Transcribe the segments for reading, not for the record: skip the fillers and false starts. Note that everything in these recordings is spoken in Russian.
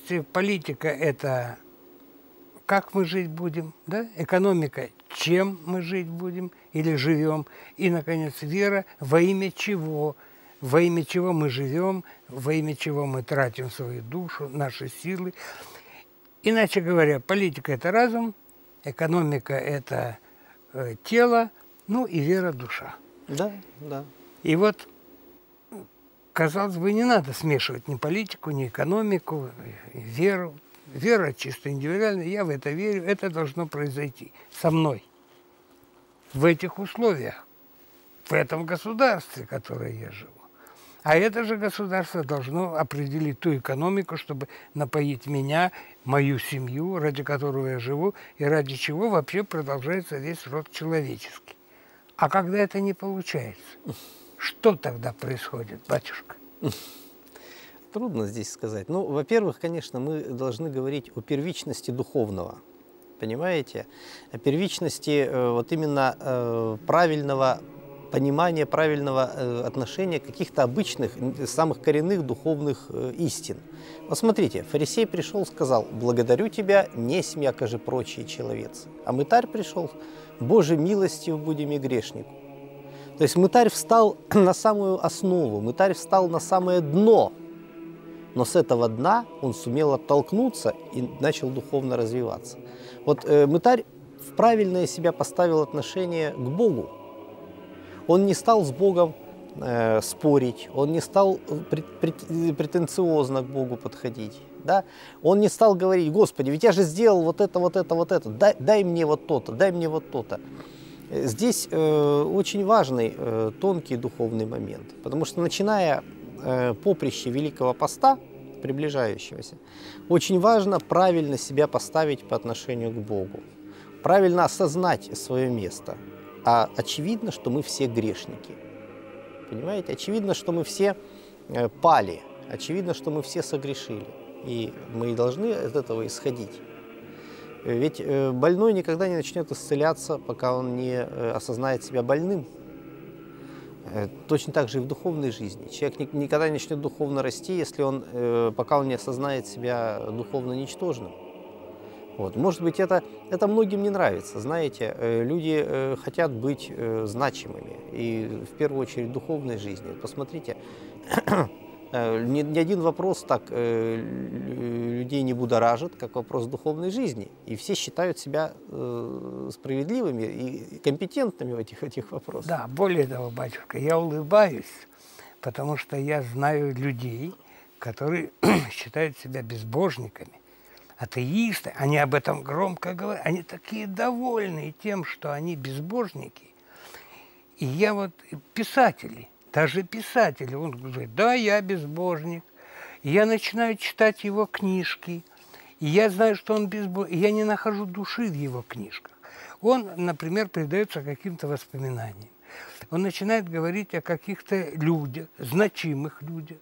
если политика – это как мы жить будем, да? Экономика – чем мы жить будем или живем, и, наконец, вера – во имя чего мы живем, во имя чего мы тратим свою душу, наши силы. Иначе говоря, политика – это разум, экономика – это тело, ну и вера – душа. Да, да. И вот, казалось бы, не надо смешивать ни политику, ни экономику, веру. Вера чисто индивидуальная, я в это верю, это должно произойти со мной. В этих условиях, в этом государстве, в которое я живу. А это же государство должно определить ту экономику, чтобы напоить меня, мою семью, ради которого я живу, и ради чего вообще продолжается весь род человеческий. А когда это не получается, что тогда происходит, батюшка? Трудно здесь сказать. Ну, во-первых, конечно, мы должны говорить о первичности духовного. Понимаете? О первичности вот именно правильного понимания, правильного отношения каких-то обычных, самых коренных духовных истин. Вот смотрите, фарисей пришел, сказал: «Благодарю тебя, несть яко же прочие человецы». А мытарь пришел: «Боже, милостив будем и грешнику». То есть мытарь встал на самую основу, мытарь встал на самое дно. Но с этого дна он сумел оттолкнуться и начал духовно развиваться. Вот мытарь в правильное себя поставил отношение к Богу. Он не стал с Богом спорить, он не стал претенциозно к Богу подходить. Да? Он не стал говорить: «Господи, ведь я же сделал вот это, вот это, вот это, дай мне вот то-то, дай мне вот то-то». Здесь очень важный, тонкий духовный момент, потому что, начиная поприще Великого Поста, приближающегося, очень важно правильно себя поставить по отношению к Богу, правильно осознать свое место. А очевидно, что мы все грешники. Понимаете? Очевидно, что мы все пали, очевидно, что мы все согрешили. И мы должны от этого исходить. Ведь больной никогда не начнет исцеляться, пока он не осознает себя больным. Точно так же и в духовной жизни. Человек никогда не начнет духовно расти, если пока он не осознает себя духовно ничтожным. Вот. Может быть, это многим не нравится. Знаете, люди хотят быть значимыми. И в первую очередь в духовной жизни. Посмотрите, ни один вопрос так людей не будоражит, как вопрос духовной жизни. И все считают себя справедливыми и компетентными в этих вопросах. Да, более того, батюшка, я улыбаюсь, потому что я знаю людей, которые считают себя безбожниками, атеисты. Они об этом громко говорят. Они такие довольны тем, что они безбожники. И я вот писатели. Даже писатели, он говорит: да, я безбожник. И я начинаю читать его книжки, и я знаю, что он безбожник, и я не нахожу души в его книжках. Он, например, предается каким-то воспоминаниям. Он начинает говорить о каких-то людях, значимых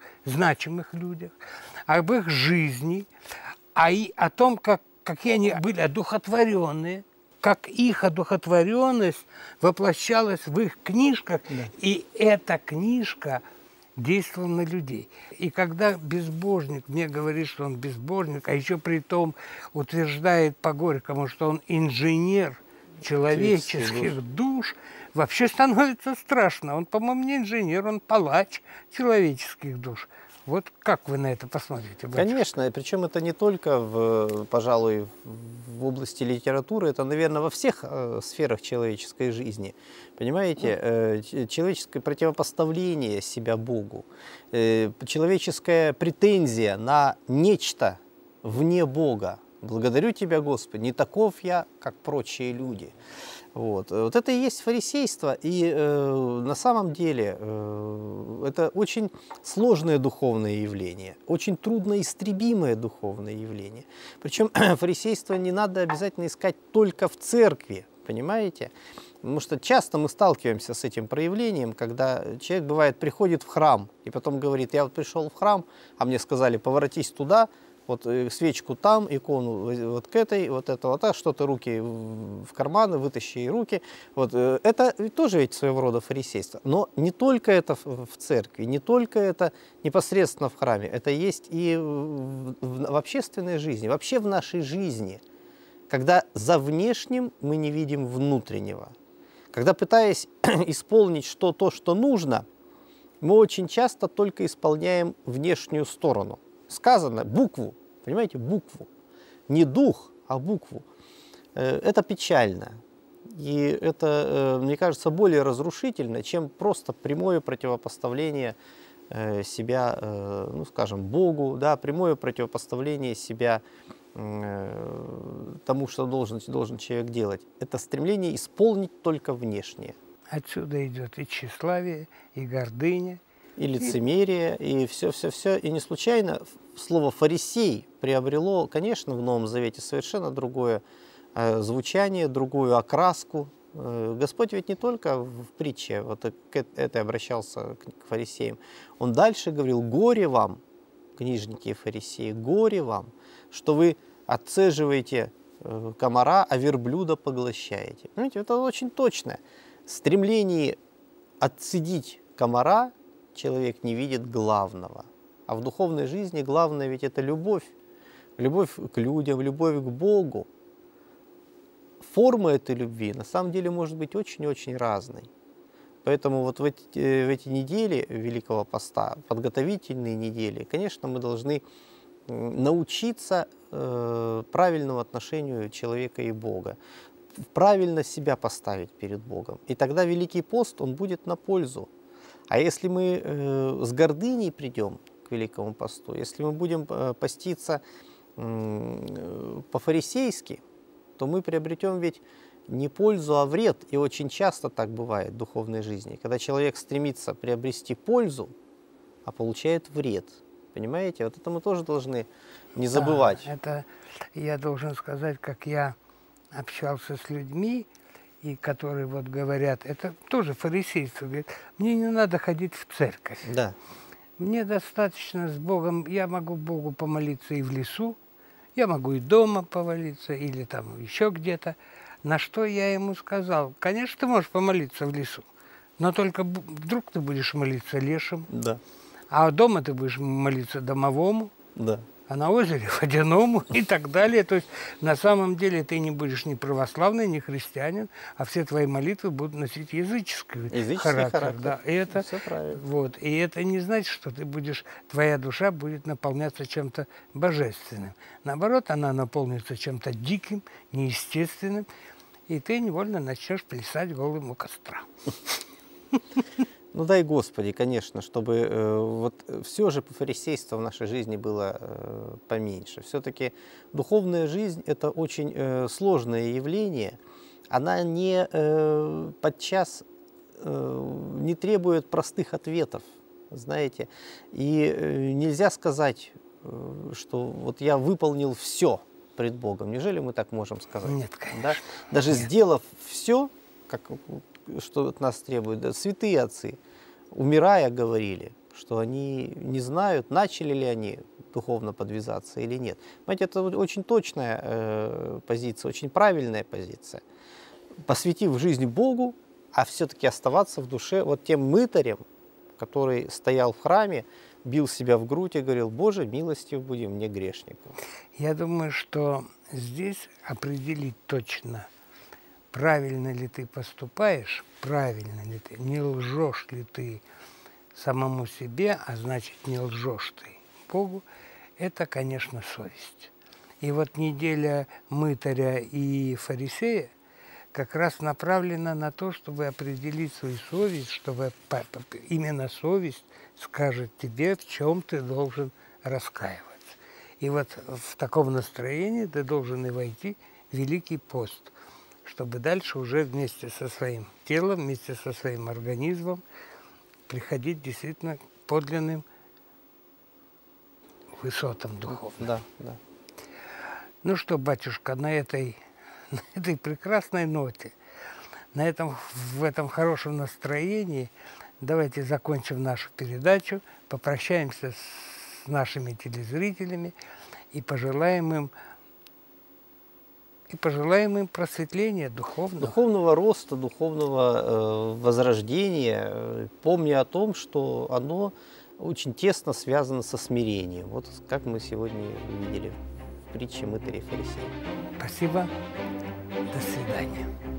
людях, об их жизни, о том, какие они были одухотворенные, как их одухотворенность воплощалась в их книжках, да. И эта книжка действовала на людей. И когда безбожник мне говорит, что он безбожник, а еще при том утверждает по-горькому, что он инженер человеческих душ, вообще становится страшно. Он, по-моему, не инженер, он палач человеческих душ. Вот как вы на это посмотрите? Батюшка? Конечно, причем это не только, пожалуй, в области литературы, это, наверное, во всех сферах человеческой жизни. Понимаете, человеческое противопоставление себя Богу, человеческая претензия на нечто вне Бога. Благодарю Тебя, Господи, не таков я, как прочие люди. Вот это и есть фарисейство, и на самом деле это очень сложное духовное явление, очень трудноистребимое духовное явление. Причем фарисейство не надо обязательно искать только в церкви, понимаете? Потому что часто мы сталкиваемся с этим проявлением, когда человек, бывает, приходит в храм и потом говорит: я вот пришел в храм, а мне сказали: поворотись туда, Вот свечку там, икону вот к этой, вот это вот так, что-то руки в карманы, вытащи и руки. Вот это тоже ведь своего рода фарисейство. Но не только это в церкви, не только это непосредственно в храме, это есть и в общественной жизни, вообще в нашей жизни, когда за внешним мы не видим внутреннего. Когда, пытаясь исполнить то, что нужно, мы очень часто только исполняем внешнюю сторону. Сказано букву, понимаете, букву. Не дух, а букву. Это печально. И это, мне кажется, более разрушительно, чем просто прямое противопоставление себя, ну, скажем, Богу, да, прямое противопоставление себя тому, что должен человек делать. Это стремление исполнить только внешнее. Отсюда идет и тщеславие, и гордыня. И лицемерие, и все-все-все. И не случайно слово «фарисей» приобрело, конечно, в Новом Завете совершенно другое звучание, другую окраску. Господь ведь не только в притче вот к этой обращался к фарисеям. Он дальше говорил: «Горе вам, книжники и фарисеи, горе вам, что вы отцеживаете комара, а верблюда поглощаете». Понимаете, это очень точно. В стремлении отцедить комара человек не видит главного. А в духовной жизни главное ведь это любовь. Любовь к людям, любовь к Богу. Форма этой любви на самом деле может быть очень-очень разной. Поэтому вот в эти недели Великого Поста, подготовительные недели, конечно, мы должны научиться правильному отношению человека и Бога. Правильно себя поставить перед Богом. И тогда Великий Пост, он будет на пользу. А если мы с гордыней придем к Великому Посту, если мы будем поститься по-фарисейски, то мы приобретем ведь не пользу, а вред. И очень часто так бывает в духовной жизни, когда человек стремится приобрести пользу, а получает вред. Понимаете? Вот это мы тоже должны не забывать. Да, это я должен сказать, как я общался с людьми, и которые вот говорят, это тоже фарисейство, говорит, мне не надо ходить в церковь. Да. Мне достаточно с Богом, я могу Богу помолиться и в лесу, я могу и дома помолиться, или там еще где-то. На что я ему сказал, конечно, ты можешь помолиться в лесу, но только вдруг ты будешь молиться лешим, Да. а дома ты будешь молиться домовому, Да. а на озере водяному и так далее. То есть на самом деле ты не будешь ни православный, ни христианин, а все твои молитвы будут носить языческий характер. Да. И это, все правильно. вот, и это не значит, что ты будешь, твоя душа будет наполняться чем-то божественным. Наоборот, она наполнится чем-то диким, неестественным, и ты невольно начнешь плясать голым у костра. Ну дай Господи, конечно, чтобы вот все же по-фарисейству в нашей жизни было поменьше. Все-таки духовная жизнь – это очень сложное явление. Она подчас не требует простых ответов, знаете. И нельзя сказать, что вот я выполнил все пред Богом. Неужели мы так можем сказать? Нет, конечно. Да? Даже сделав все, что от нас требует, да, святые отцы, умирая, говорили, что они не знают, начали ли они духовно подвязаться или нет. Понимаете, это очень точная позиция, очень правильная позиция. Посвятив жизнь Богу, а все-таки оставаться в душе вот тем мытарем, который стоял в храме, бил себя в грудь и говорил: «Боже, милостив буди мне грешнику». Я думаю, что здесь определить точно, правильно ли ты поступаешь, правильно ли ты, не лжешь ли ты самому себе, а значит, не лжешь ты Богу, это, конечно, совесть. И вот неделя мытаря и фарисея как раз направлена на то, чтобы определить свою совесть, чтобы именно совесть скажет тебе, в чем ты должен раскаиваться. И вот в таком настроении ты должен и войти в Великий пост, чтобы дальше уже вместе со своим телом, вместе со своим организмом приходить действительно к подлинным высотам духовным. Да, да. Ну что, батюшка, на этой прекрасной ноте, в этом хорошем настроении давайте закончим нашу передачу, попрощаемся с нашими телезрителями и пожелаем им просветления духовного. Духовного роста, духовного возрождения, помня о том, что оно очень тесно связано со смирением. Вот как мы сегодня увидели в притче мытаря и фарисея. Спасибо. До свидания.